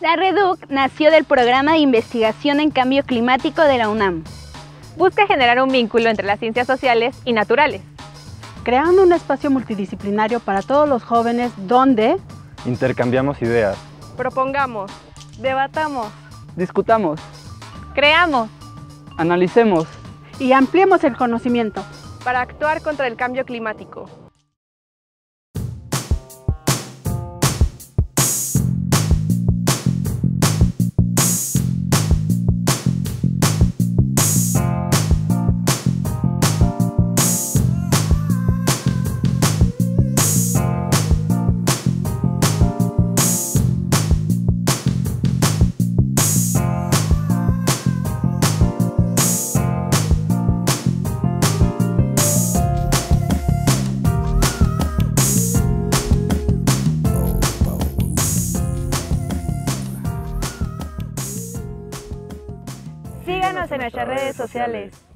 La REDUC nació del Programa de Investigación en Cambio Climático de la UNAM. Busca generar un vínculo entre las ciencias sociales y naturales, creando un espacio multidisciplinario para todos los jóvenes donde intercambiamos ideas, propongamos, debatamos, discutamos, creamos, analicemos y ampliemos el conocimiento para actuar contra el cambio climático. Síganos en nuestras redes sociales.